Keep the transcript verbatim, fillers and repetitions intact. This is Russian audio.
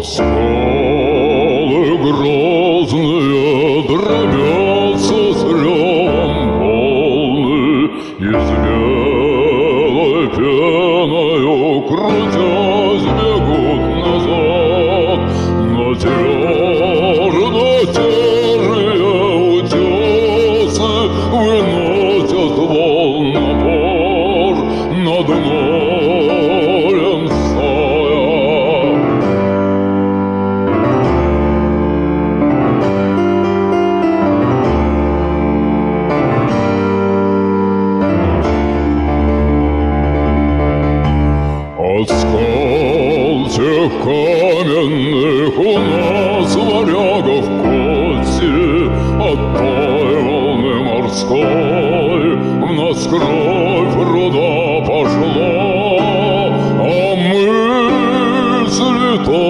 скалы грозные дробятся с ревом волны, и с белой пеною крутясь бегут назад. На терно-серые утесы выносят волн напор над морем стоя. От скал тех каменных у нас, варягов, кости, от той волны морской в нас кровь руда пошла, а мысли то